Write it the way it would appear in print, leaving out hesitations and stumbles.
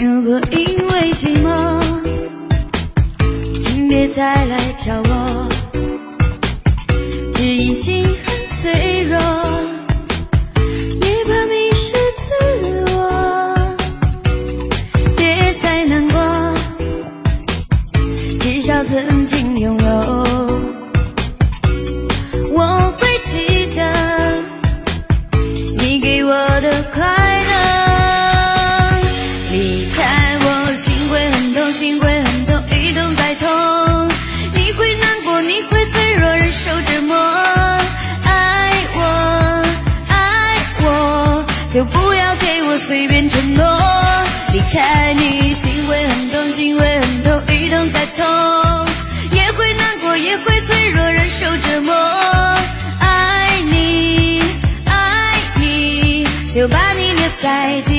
如果因为寂寞，请别再来找我，只因心很脆弱，也怕迷失自我。别再难过，至少曾经拥有。我会记得你给我的快乐，离开我心会很痛，心会很痛，一痛再痛。你会难过，你会脆弱，忍受折磨。爱我，就不要给我随便承诺。离开你，心会很痛，心会很痛，一痛再痛。也会难过，也会脆弱，忍受折磨。爱你，就把你留在